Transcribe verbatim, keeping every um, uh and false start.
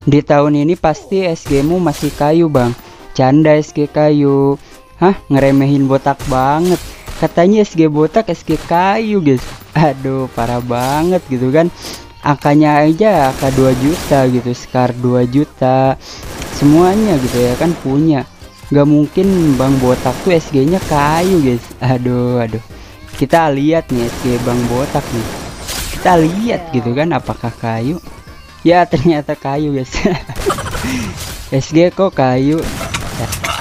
Di tahun ini pasti S G-mu masih kayu bang. Canda S G kayu. Hah, ngeremehin botak banget. Katanya S G botak, S G kayu guys. Aduh, parah banget gitu kan. Angkanya aja angka dua juta gitu, Scar dua juta. Semuanya gitu ya kan punya. Gak mungkin bang botak tuh S G-nya kayu guys. Aduh, aduh. Kita lihat nih S G bang botak nih. Kita lihat gitu kan apakah kayu. Ya ternyata kayu guys. S G kok kayu.